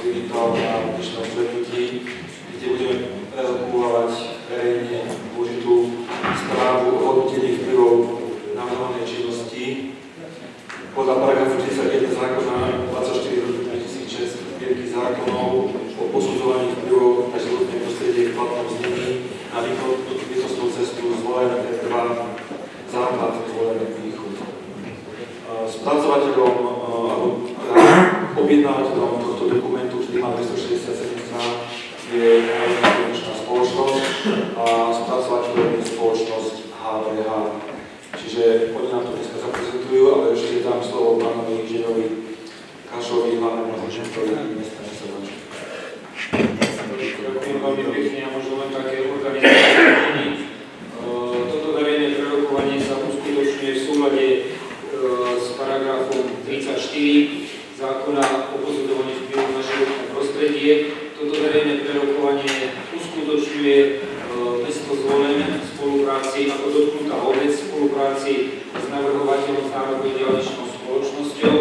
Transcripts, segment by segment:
privítal na dnešnom stretnutí, kde budeme prerokovať verejne dôležitú správu o hodnotení vplyvov navrhovanej činnosti. Podľa paragrafu 41 zákona 24/2006 zbierky zákonov o posudzovaní vplyvov na životné prostredie v platnom znení na výkonnostnú cestu zvolené trvá základ zvolený východ. Spracovateľom alebo objednávateľom tohto dokumentu, ktorý má 267 strán, je konečná spoločnosť a spracovateľom je spoločnosť HVH. Čiže oni nám to dneska zaprezentujú, ale ešte dám slovo pánovi inžinierovi Kašovi, hlavnému inžinierovi mesta Nesevača. Ďakujem veľmi pekne a možno len také organizácie. Toto verejné prerokovanie sa uskutočňuje v súlade s paragrafom 34 zákona o posudzovaní vplyvu na životné prostredie. Toto verejné prerokovanie uskutočňuje mesto Zvolen v spolupráci ako dotknutá obec v spolupráci s navrhovateľom s Národnou diaľničnou spoločnosťou.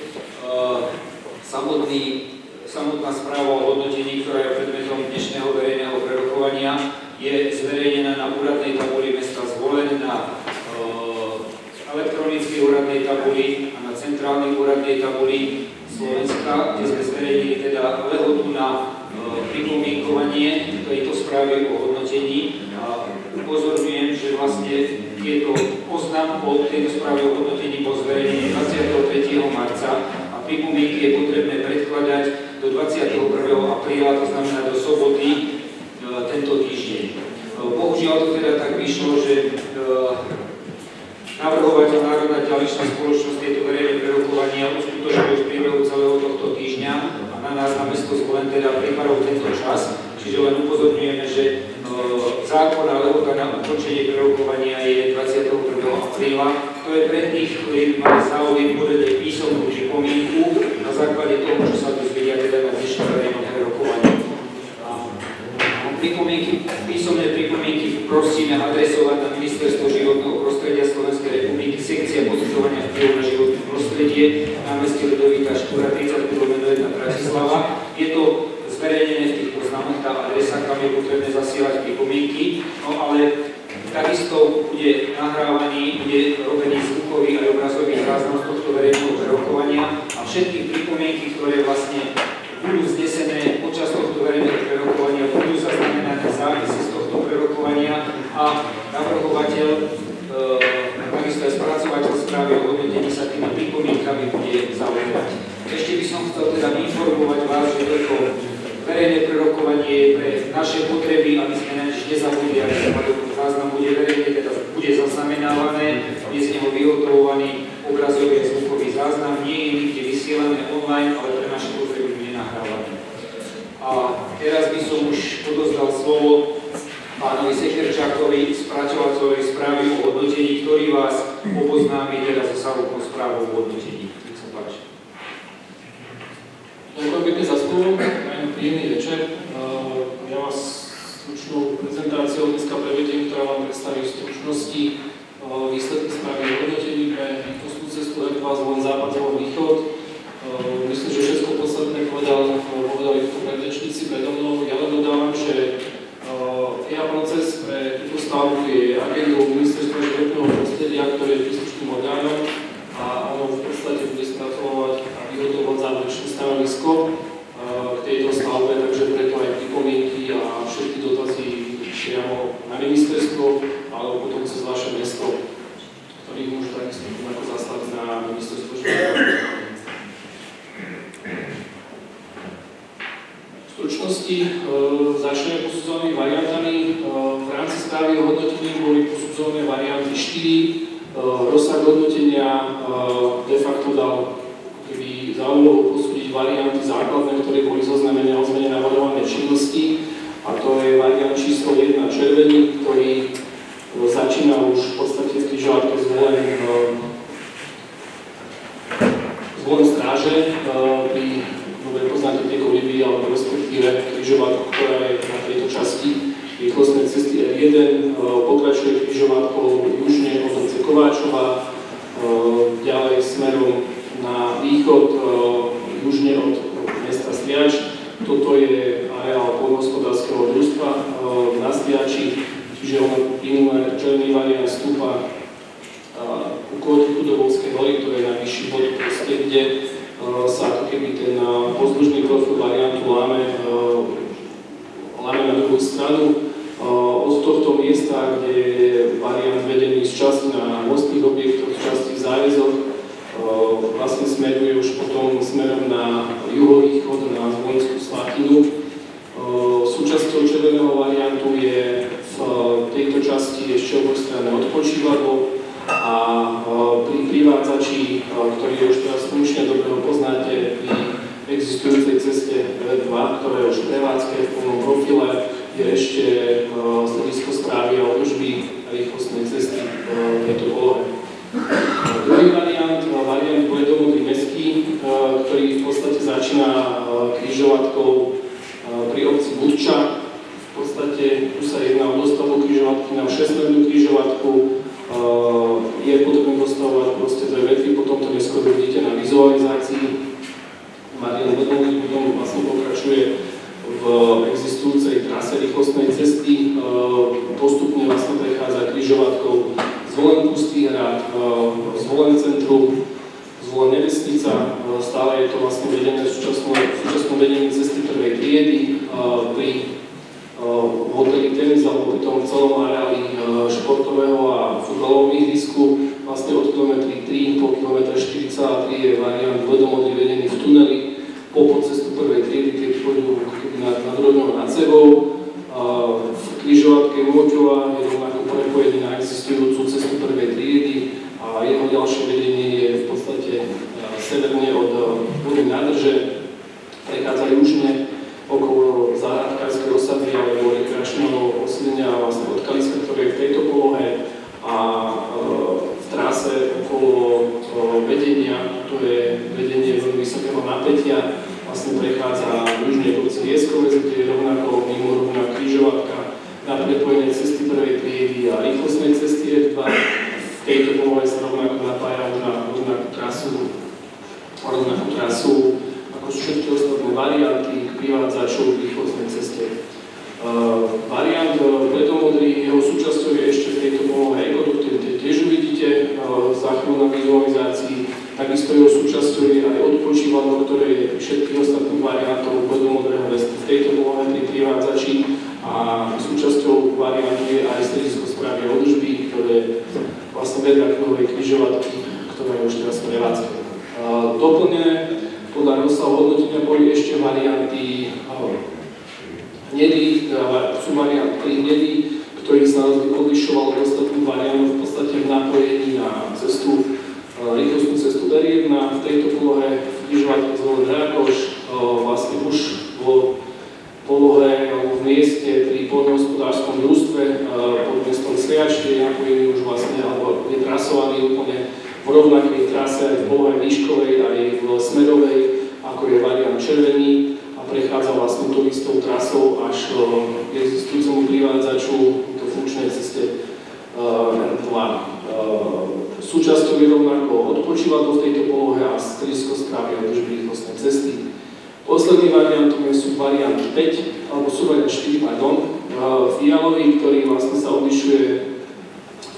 Samotná správa o hodnotení, ktorá je predmetom dnešného verejného prerokovania, je zverejnená na úradnej tabuli mesta Zvolen, na elektronickej úradnej tabuli a na centrálnej úradnej tabuli Slovenska, kde sme zverejnili teda lehotu na pripomienkovanie tejto správy o hodnotení. A upozorňujem, že vlastne oznam o tejto správe o hodnotení bol zverejnený 23. marca a pripomienky je potrebné predkladať do 21. apríla, to znamená do soboty tento týždeň. Bohužiaľ to teda tak vyšlo, že navrhovateľ Národná diaľničná spoločnosť tieto verejné prerokovania uskutočnili v priebehu celého tohto týždňa a na nás na mesto Zvolen teda pripadol tento čas. Čiže len upozorňujeme, že zákonná lehota na ukončenie prerokovania je 21. apríla. To je pre tých, ktorí by mali záujem podať písomnú pripomienku na základe toho, čo sa dozvedia teda na dnešnom verejnom prerokovaní. Písomné pripomienky prosíme adresovať na Ministerstvo životného prostredia Slovenskej republiky, sekcia posudzovania vplyvu na životné prostredie, námestie Ľudovíta Štúra 30/1 Bratislava. Je to zverejnené v tých poznámkach, tá adresa, kam je potrebné zasielať pripomienky, no ale takisto bude nahrávaný, bude robený zvukový a obrazový záznam z tohto verejného prerokovania a všetky pripomienky, ktoré vlastne budú znesené počas tohto verejného prerokovania, budú zaznamenané zápisy z tohto prerokovania a navrhovateľ, takisto aj spracovateľ správy o hodnotení sa tými pripomienkami bude zaoberať. Ešte by som chcel teda informovať vás, že toto verejné prerokovanie je pre naše potreby, aby sme na nič nezabudli, aby záznam bude verejne, teda bude zaznamenávané, je z neho vyhotovovaný obrazový a zvukový záznam, nie je nikde vysielané online, ale pre naše potreby bude nahrávané. A teraz by som už odozdal slovo pánovi Sekerčákovi, spracovateľovi správy o hodnotení, ktorý vás oboznámi teda so samotnou správou o hodnotení. Nech sa páči. Ďakujem pekne za slovo, príjemný večer. Ja vás stručnou prezentáciou dneska prevediem, ktorá vám predstaví v stručnosti výsledky správy o hodnotení pre výkonnostnú cestu R2 Zvolen západ Zvolen východ. Myslím, že všetko podstatné povedali tu predrečníci predo mnou. Ja len dodávam, že EIA proces pre túto stavbu je agendou Ministerstva životného prostredia, ktoré je príslušným orgánom a ono v podstate bude spracovať a vyhotovať záverečné stanovisko k tejto stavbe, takže preto aj pripomienky a všetky dotazy priamo na ministerstvo alebo potom cez vaše mesto, ktorých môžu takisto ako zaslať na ministerstvo životného prostredia. V stručnosti začneme posudzovanými variantami. V rámci správy o hodnotení boli posudzované varianty 4. Rozsah hodnotenia de facto dal za úlohu posúdiť varianty základné, ktoré boli zoznamené o zmene navrhovanej činnosti. A to je variant číslo 1 červený, ktorý začína už v podstate v križovatke Zvolen stráže pri poznáte tie kolíby, alebo respektíve križovatku, ktorá je na tejto časti rýchlostnej cesty R1, pokračuje križovatkou južne od obce Kováčova, ďalej smerom na východ, južne od mesta Sliač toto je areál poľnohospodárskeho družstva na Stiači, čiže plynulé červený variant stúpa ku kôtiku do Volskej hory, to je najvyšší bod, kde sa ako keby ten pozdĺžný profil variantu láme na druhú stranu. Od tohto miesta, kde je variant vedený z časti na mostných objektoch, z časti v záväzoch, vlastne smeruje už potom smerom na juhovýchod, na Zvolenskú Slatinu. Súčasťou červeného variantu je v tejto časti ešte obojstranné odpočívadlo a pri privádzači, ktorý už teraz funkčne dobre ho poznáte, pri existujúcej ceste R2, ktorá je už v prevádzke v plnom profile, je ešte stredisko správy a údržby rýchlostnej cesty v tejto polohe. Druhý variant bledomodrý mestský, ktorý v podstate začína križovatkou pri obci Budča. V podstate tu sa jedná o dostavbu križovatky na 6-smernú križovatku. Je potrebné dostavovať proste dve vetvy, potom to neskôr vidíte na vizualizácii. Marian bledomodrý potom vlastne pokračuje v existujúcej trase rýchlostnej cesty, postupne vlastne prechádza križovatkou Zvolen Pustý hrad, Zvolen centrum, Zvolen Nevestnica, stále je to vlastne vedené súčasnom vedení cesty prvej triedy pri hoteli Tenis alebo pri tom celom areáli športového a futbalového ihrisku. Vlastne od kilometry 3 po kilometre 4,3 je variant bledomodrý vedený v tuneli po podcestu prvej triedy, keď pôjdu nad Rodňou nad sebou. V križovatke Môťova je rovnako prepojený na existujúcu cestu prvej triedy a jeho ďalšie vedenie je v podstate severne od Budnej nádrže, prechádza južne okolo záhradkárskej osady alebo rekreačného osídlenia vlastne od Kaliska, ktoré je v tejto polohe, a v trase okolo vedenia, to je vedenie veľmi vysokého napätia, vlastne prechádza južne do Lieskovec, kde je rovnako mimorovná križovatka na prepojenie cesty prvej triedy a rýchlostnej cesty R2. V tejto polohe sa rovnako napája na rovnakú trasu ako všetky ostatné varianty k privádzačov v rýchlostnej ceste. Variant bledomodrý, jeho súčasťou je ešte v tejto polohe ekodukt, ktorý tiež uvidíte za chvíľu na vizualizácii. Takisto jeho súčasťou je aj odpočívadlo, ktoré je pri všetkých ostatných variantov bledomodrého vestu v tejto polohe pri privádzači, a súčasťou variantu je aj stredisko správy a údržby, ktoré vlastne vedľa kruhovej križovatky, ktorá je už teraz prevádzka. Doplnené podľa rozsahu hodnotenia boli ešte varianty hnedý, sú variant 3 hnedý, ktorý sa odlišoval od ostatných variantov v podstate v napojení na cestu, rýchlostnú cestu R1. V tejto polohe v križovatke Zvolen Rákoš vlastne už vo polohe alebo v mieste pri poľnohospodárskom družstve pod mestom Sliač je napojený už vlastne, alebo je trasovaný úplne v rovnakej trase aj v polohe výškovej, aj v smerovej, ako je variant červený, a prechádza vlastne tou istou trasou až k existujúcemu privádzaču do funkčnej ceste R2. Súčasťou je rovnako odpočívadlo v tejto polohe a stredisko správy a údržby rýchlostnej cesty. Posledný variantom sú variant 5, alebo sú variant 4, fialový, ktorý vlastne sa odlišuje v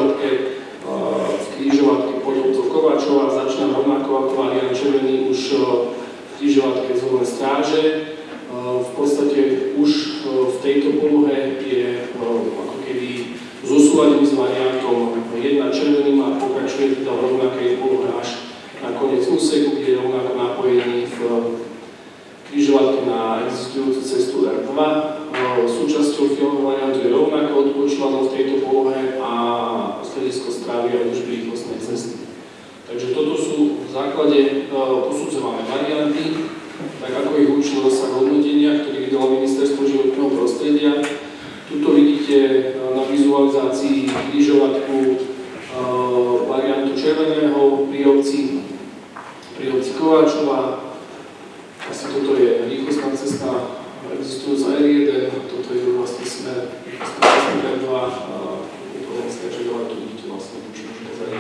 križovatke Podovcov Kovačova, začína rovnako ako variant červený už v križovatke Zvolen Stráže. V podstate už v tejto polohe je ako keby zosúladený s variantom 1 červeným a pokračuje teda v rovnakej polohe až na koniec úseku, kde je rovnako napojený v križovatke na existujúcu cestu R2. Súčasťou fialového variantu je rovnako odpočívadlo v tejto polohe a stredisko správy a údržby rýchlostnej cesty. Takže toto sú v základe posudzované varianty, tak ako ich určil rozsah hodnotenia, ktorý vydalo Ministerstvo životného prostredia. Tuto vidíte na vizualizácii križovatku variantu červeného pri obci Kováčova. Asi toto je rýchlostná cesta existujúca R1, toto je vlastne smer R2, to vlastne čekovať, tu vidíte vlastne Bučinožka za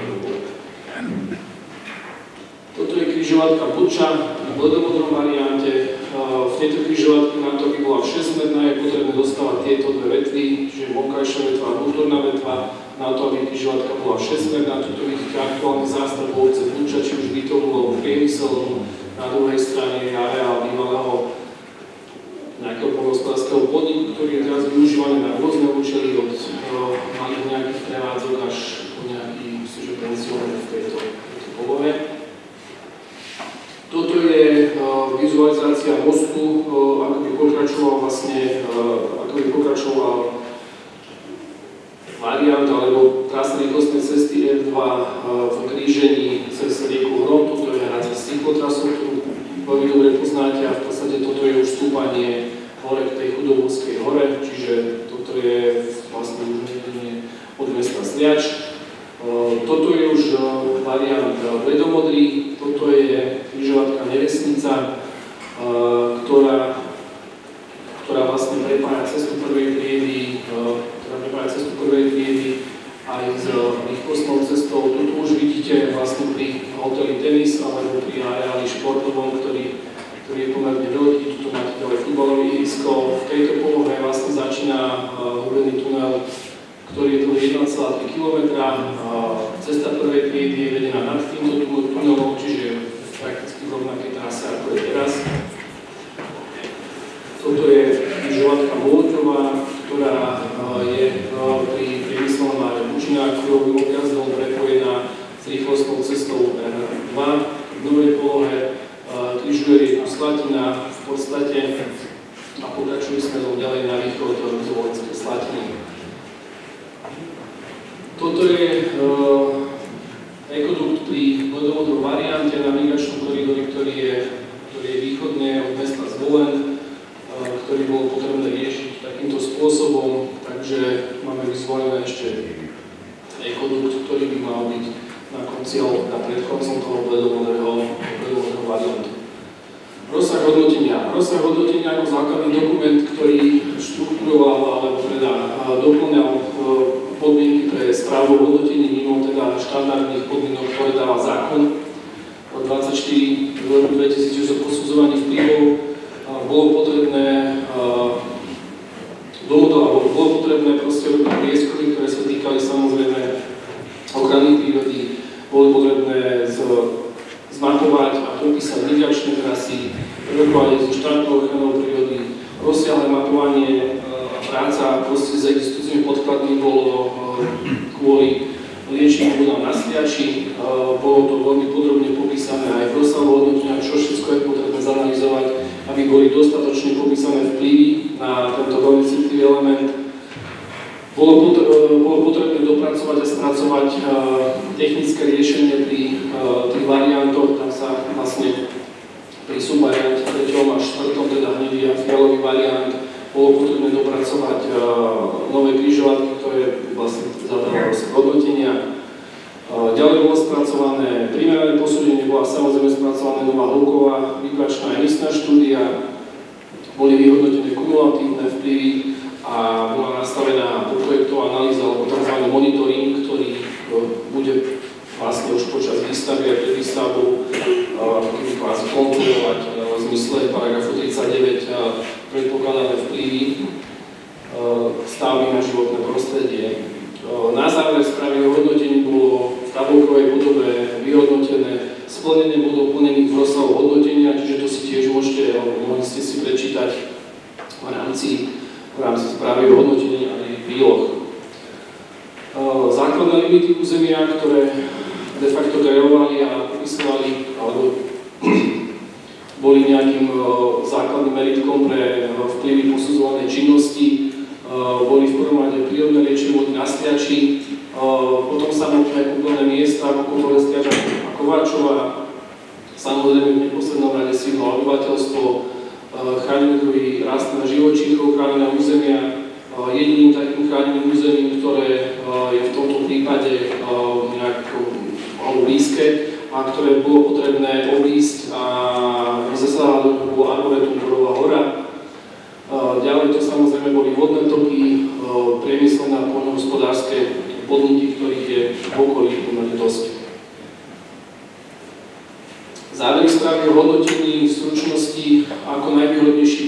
Toto je križovatka Buča v bledomodrom variante. V tejto križovatke na to, aby bola 6-smerná, je potrebné dostávať tieto dve vetvy, čiže vonkajšia vetva a vnútorná vetva. Na to, aby križovatka bola 6-smerná, tuto vidíte aktuálny zástavbu obce Vnúča, či už bytovú alebo priemyselnú. Na druhej strane je areál bývalého nejakého poľnohospodárskeho podniku, ktorý je teraz využívaný na rôzne účely od malých nejakých prevádzok až po nejaký penzión v tejto polohe. Toto je vizualizácia mostu, ako by pokračoval variant alebo trasa rýchlostnej cesty R2 v krížení cez rieku Hron. Toto je hracia s cyklotrasou, ktorú veľmi dobre poznáte, a v podstate toto je už vstúpanie hore k tej Chudobovskej hore, čiže toto je vlastne už nevedenie od mesta Sliač. Toto je už variant bledomodrý, toto je križovatka Nevestnica, ktorá vlastne prepája cestu prvej triedy, aj s rýchlostnou cestou. Tuto už vidíte vlastne pri hoteli Tenis alebo pri areáli športovom, ktorý je pomerne veľký. Tuto máte ďalej futbalové ihrisko. V tejto polohe vlastne začína hubený tunel, ktorý je dlhý 1,3 km. Cesta prvej triedy je vedená nad týmto tunelom, čiže prakticky v rovnakej trase ako je teraz. Toto je križovatka Molotová, ktorá je pri priemyselnom áre Bučina kruhovým objazdom prepojená s rýchlostnou cestou R2. V novej polohe križuje rieku Slatina v podstate a pokračuje smerom ďalej na východ do Vojenskej Slatiny. Toto je ekodukt pri vodovodnom variante na migračnom koridori, ktorý je východne od mesta Zvolen, ktorý bolo potrebné riešiť takýmto spôsobom, takže máme vyzvolené ešte ekodukt, ktorý by mal byť na konci alebo pred koncom toho bledomodrého variantu. Rozsah hodnotenia ako základný dokument, ktorý štruktúroval alebo teda doplňal podmienky pre správu o hodnotení mimo teda štandardných podmienok, ktoré dáva zákon od 24 v roku 2000 o posudzovaní vplyvov. Bolo potrebné proste robiť prieskumy, ktoré sa týkali samozrejme ochrany prírody, bolo potrebné zmapovať a popísať migračné trasy, rokovanie so štátnou ochranou prírody, rozsiahle mapovanie a práca proste s existujúcimi podkladmi bolo kvôli liečeniu vodám na Sliači. Bolo to veľmi podrobne popísané aj v rozsahu hodnotenia, čo všetko je potrebné zanalyzovať, aby boli dostatočne popísané vplyvy na tento veľmi citlivý element. Bolo potrebné dopracovať a spracovať technické riešenie pri tých variantoch. Tam sa vlastne pri subvariante 3. a 4. teda hnedý a fialový variant bolo potrebné dopracovať nové križovatky, ktoré vlastne zadávalo rozsah hodnotenia. Ďalej bolo spracované primerané posúdenie, bola samozrejme spracovaná nová hĺbková vibračná emisná štúdia, boli vyhodnotené kumulatívne vplyvy a bola nastavená projektová analýza alebo tzv. Monitoring, ktorý bude vlastne už počas výstavy a pred výstavbou keby vás kontrolovať v zmysle paragrafu 39 predpokladané vplyvy stavby na životné prostredie. Na záver správy o hodnotení bolo v tabulkovej podobe vyhodnotené splnenie bodov plnených v rozsahu hodnotenia, čiže to si tiež môžete, alebo mohli ste si prečítať v rámci správy o hodnotení a jej príloh. Základné limity územia, ktoré de facto kreovali a popisovali, alebo boli nejakým základným meritkom pre vplyvy posudzovanej činnosti, boli v prvom rade prírodné liečivé vody na Sliači, potom samotné kúpeľné miesta ako Kopole, Sliač a Kováčova, samozrejme v neposlednom rade sídlo obyvateľstvo, chránené druhy rastlín a živočíchov, chránené územia. Jediným takým chráneným územím, ktoré je v tomto prípade nejako blízke a ktoré bolo potrebné obísť a zasahovať, bolo Arboretum Borová hora. Ďalej to samozrejme boli vodné toky, priemyselné a poľnohospodárske podniky, ktorých je v okolí pomerne dosť. Závery správy o hodnotení v stručnosti ako najvýhodnejší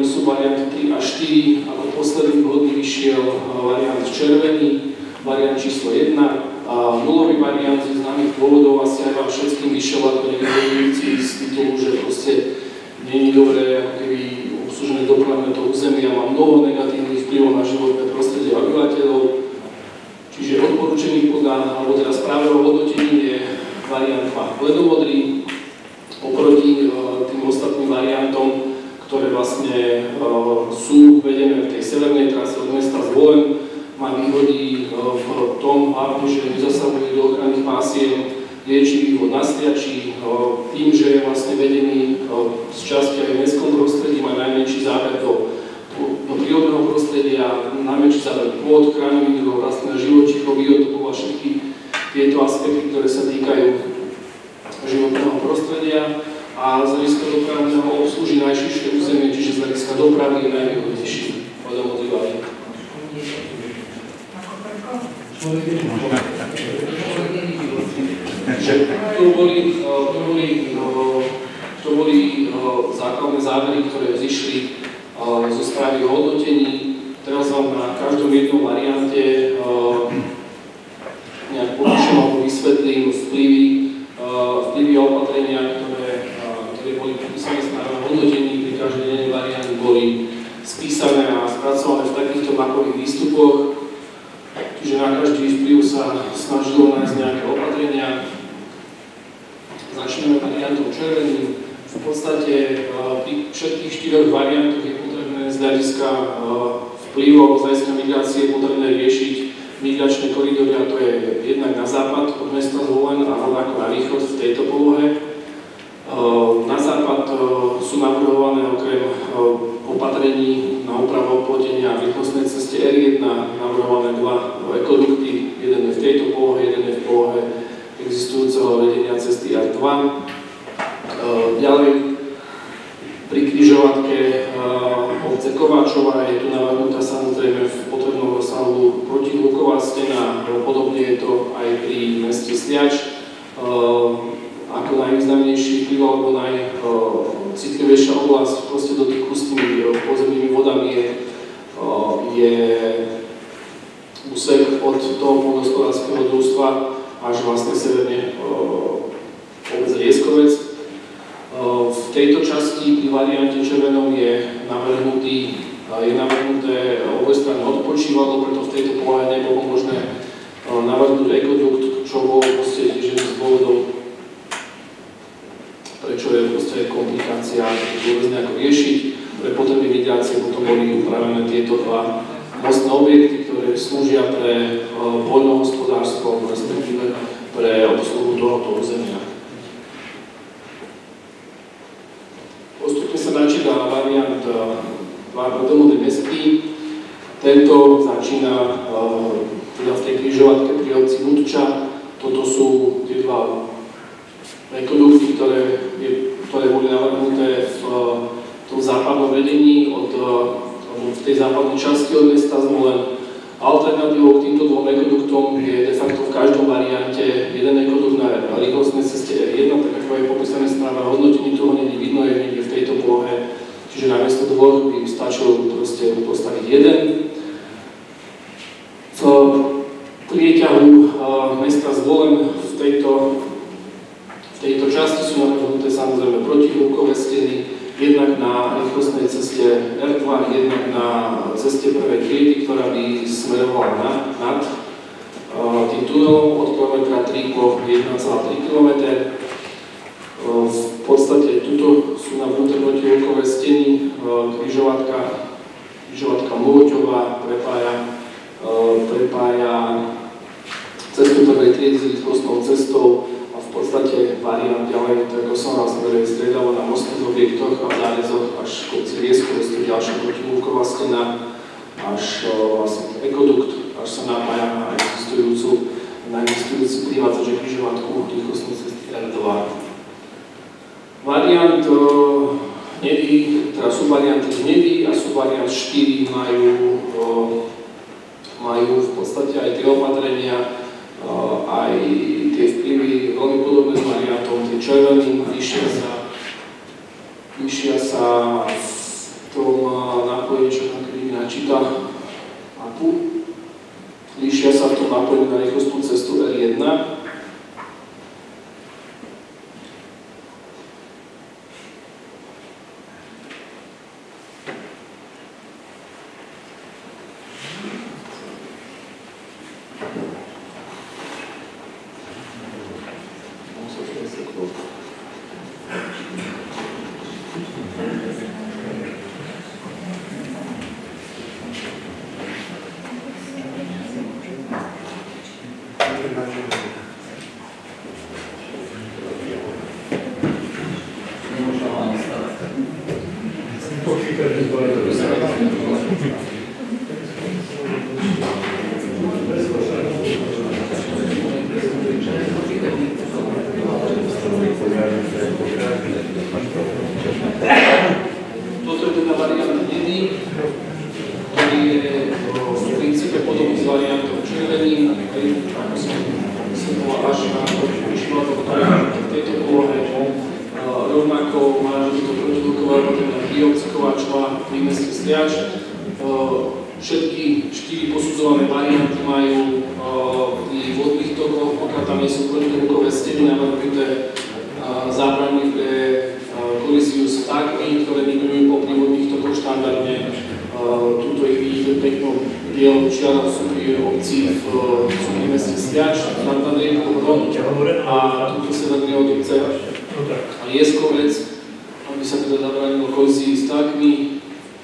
pripravený sú varianty 3 a 4, ako posledný vhodný vyšiel variant červený, variant číslo 1 a nulový variant z známych dôvodov asi aj vám všetkým vyšiel ako nevyhodujúci z titulu, že proste nie je dobré ako keby obslužené dopravné to územie a má mnoho negatívnych vplyvov na životné prostredie obyvateľov. Čiže odporúčený podľa, alebo teda správneho hodnotení je variant 2 bledomodrý oproti tým ostatným variantom, ktoré vlastne sú vedené v tej severnej trase od mesta Zvolen. Má výhody v tom hlavne, že nezasahuje do ochranných pásiem, liečivý vod na Sliači, tým, že je vlastne vedený z časti aj v mestskom prostredí, má najmenší záber do prírodného prostredia, najmenší záber pôd, krajinných rastlinných živočíchov, biotopov a všetky tieto aspekty, ktoré sa týkajú životného prostredia a z hľadiska dopravného obslúži najširšie územie, čiže z hľadiska dopravy je najvýhodnejší vodomodrý variant. To boli základné závery, ktoré vzýšli zo správy o hodnotení. Teraz vám na každom jednom variante nejak popíšem alebo vysvetlím vplyvy a opatrenia, ktoré boli popísané v správe o hodnotení. Pri každej jednej variante boli spísané a spracované v takýchto mapových výstupoch. Čiže na každý vplyv sa snažilo nájsť nejaké opatrenia. Začneme variantou červeným. V podstate pri všetkých 4 variantoch je potrebné z hľadiska vplyvu alebo z hľadiska migrácie potrebné riešiť migračné koridory, a to je jednak na západ od mesta Zvolen a rovnako na východ v tejto polohe. Na západ sú navrhované okrem opatrení na úpravu oplotenia v rýchlostnej ceste R1 navrhované 2 ekodukty, jeden je v tejto polohe, jeden je v polohe existujúceho vedenia cesty R2. Ďalej pri križovatke obce Kováčova je tu navrhnutá samozrejme v potrebnom rozsahu protihluková stena, podobne je to aj pri meste Sliač. Ako najvýznamnejší vplyv alebo najcitlivejšia oblasť proste dotyku s tými podzemnými vodami je úsek od toho poľnohospodárskeho družstva až vlastne severne obec Rieskovec. V tejto časti pri variante červenom je navrhnuté obojstranné odpočívadlo, preto v tejto polohe nebolo možné navrhnúť ekodukt, čo bolo proste tiež jeden z dôvodov, prečo je proste komplikácia vôbec nejako riešiť. Pre potreby migrácie potom boli upravené tieto 2 mostné objekty, ktoré slúžia pre poľnohospodárstvo, respektíve pre obsluhu tohoto územia. Postupne sa načíta variant 2 bledomodrý mestský. Tento začína teda v tej križovatke pri obci Budča. Toto sú tie 2 ekodukty, ktoré boli navrhnuté v tom západnom vedení v tej západnej časti od mesta Zvolen. Alternatívou k týmto 2 ekoduktom je de facto v každom variante jeden ekodukt na rýchlostnej ceste R1, tak ako je popísané správa hodnotení, toho nie vidno, je niekde v tejto polohe, čiže namiesto 2 by stačilo proste postaviť jeden. V prieťahu mesta Zvolen v tejto časti sú navrhnuté samozrejme protihlukové steny, jednak na rýchlostnej ceste R2, jednak na ceste prvej triedy, ktorá by smerovala nad tým tunelom od kilometra 3 po 1,3 km. V podstate tuto sú navrhnuté protihlukové steny, križovatka Môťová prepája cestu prvej triedy s rýchlostnou cestou. V podstate variant ďalej, tak ako som vás striedalo na mostných objektoch a zárezoch až kopci Rieskovec, to je ďalšia protihlúková stena, až vlastne ekodukt, až sa napája na existujúcu privádzače križovatku rýchlostnej cesty R2. Variant hnedý, teda sú varianty hnedý a sú variant 4 majú v podstate aj tie opatrenia, aj tie vplyvy veľmi podobné s variantom, tie červeným, vyššia sa v tom načíta mapu. Líšia sa v tom napojení na rýchlostnú cestu R1. Toto je teda variant 1, ktorý je v princípe podobný s variantom červený, ako som vysvetloval až na to, v tejto polohe. Rovnako má, že to protihlukové opatrenia priobckovačova, výmestný striač. Všetky 4 posudzované varianty majú pri vodných tokoch, pokiaľ tam nie sú protihlukové steny navrhnuté zábrany pre kolíziu s vtákmi, ktoré migrujú po vodných tokoch štandardne. Tuto ich vidíte peknou bielou čiarou sú pri obci v výmestný striač, na rieku Hron a tuto severné od obce a Jeskovec, aby sa teda zabránilo kolízii s vtákmi.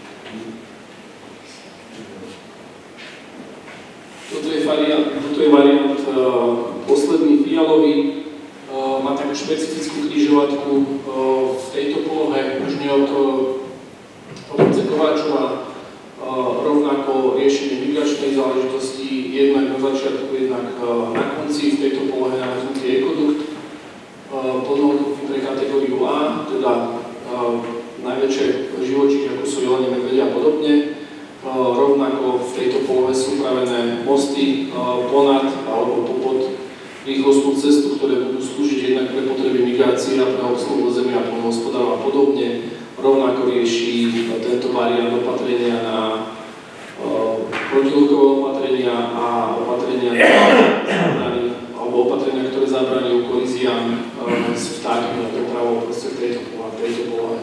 Toto je variant posledný fialový, má takú špecifickú križovatku v tejto polohe, už nie od obce Kováčova, rovnako riešenie migračnej záležitosti, jednak na začiatku, jednak na konci, v tejto polohe navrhnutý ekodukt, plnohodnotný pre kategóriu A, teda najväčšie živočíchy, ako sú jelene, medvedia a podobne. Rovnako v tejto polohe sú upravené mosty ponad alebo popod rýchlostnú cestu, ktoré budú slúžiť jednak pre potreby migrácie a pre obsluhu územia a poľnohospodárov a podobne. Rovnako rieši tento variant opatrenia na protihlukové opatrenia a opatrenia alebo opatrenia, ktoré zabraňujú kolíziám s vtákmi a dopravou proste v tejto polohe.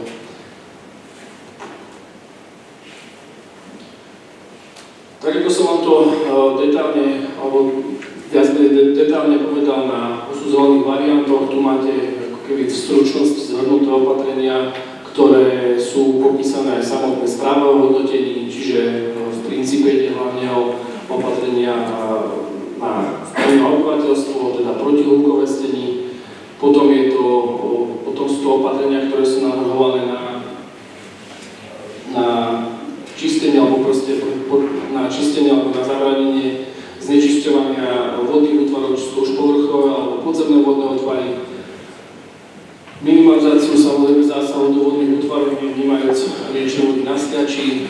Tak ako som vám to detálne, alebo viac detálne povedal na posudzovaných variantoch, tu máte ako keby v stručnosti zhrnuté opatrenia, ktoré sú popísané aj samotné správe o hodnotení, čiže v princípe ide hlavne o opatrenia na vplyv na obyvateľstvo, teda protihlukové steny. Potom sú to opatrenia, ktoré sú navrhované na čistenie alebo proste na čistenie alebo na zabránenie znečisťovania vodných útvarov, či sú už povrchové alebo podzemné vodné odpady. Minimalizáciu samozrejme zásahov do vodných útvarov, vnímajúc riečne vody na Sliači.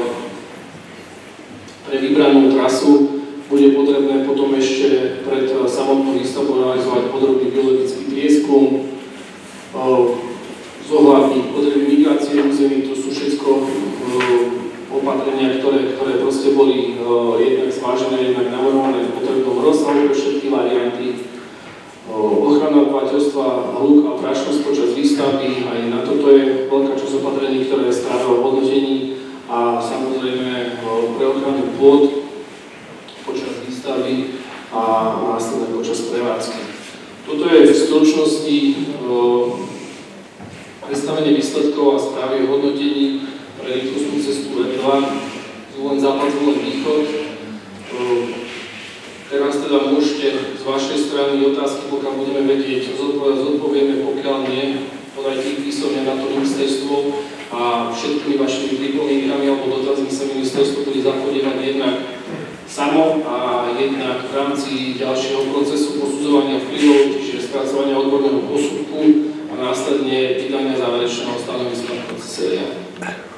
Pre vybranú trasu bude potrebné potom ešte pred samotnou výstavbou realizovať podrobný biologický prieskum, zohľadniť potreby migrácie území, to sú všetko opatrenia, ktoré proste boli jednak zvážené, jednak navrhované v potrebnom rozsahu pre všetky varianty. Ochrana obyvateľstva, hluk a prašnosť počas výstavby, aj na toto je veľká časť opatrení, ktoré je stále v hodnotení a samozrejme pre ochranu pôd počas výstavby a následne počas prevádzky. Toto je v stručnosti predstavenie výsledkov a správy o hodnotení pre rýchlostnú cestu R2, zvolen západ, zvolen východ. Teraz teda môžete z vašej strany otázky, pokiaľ budeme vedieť, zodpovieme, pokiaľ nie, podajte ich písomne na to ministerstvo a všetkými vašimi pripomienkami alebo dotazmi sa ministerstvo bude zapodievať jednak samo a jednak v rámci ďalšieho procesu posudzovania vplyvov, čiže spracovania odborného posudku a následne vydania záverečného stanoviska v procese.